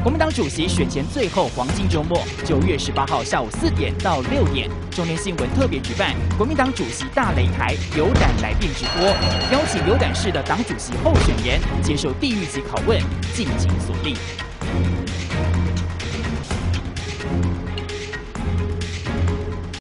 国民党主席选前最后黄金周末，9月18号下午4点到6点，中天新闻特别举办国民党主席大擂台有胆来宾直播，邀请有胆市的党主席候选人接受地狱级拷问，敬请锁定。